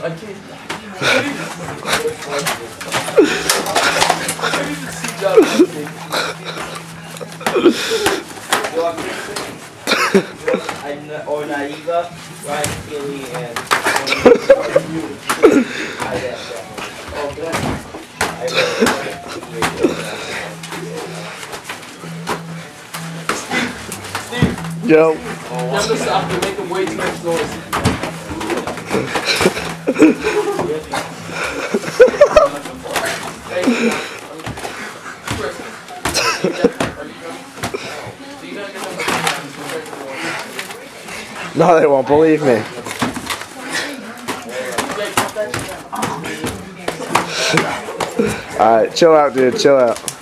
I can't even see that. Or Naiva, Ryan Keely, and Yo. Never stop to make him way too much noise. No, they won't believe me. Alright, chill out, dude. Chill out.